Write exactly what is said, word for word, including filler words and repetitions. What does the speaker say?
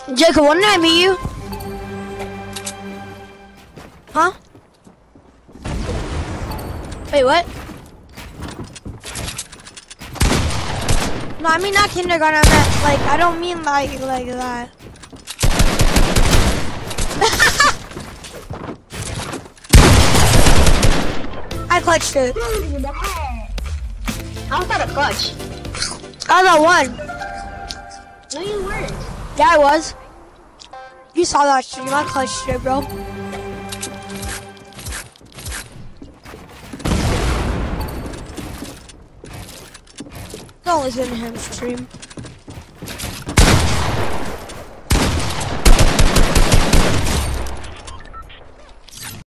Jacob, when did I meet you? Huh? Wait, what? No, I mean not kindergarten. I meant like I don't mean like like that. I clutched it. I was at a clutch. I was at one. No, you weren't. Yeah, I was. You saw that stream. I clutched it, bro. Don't listen to him stream.